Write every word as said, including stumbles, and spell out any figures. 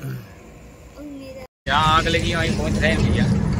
जहाँ आग लगी वहीं पहुंच रहे हैं भैया।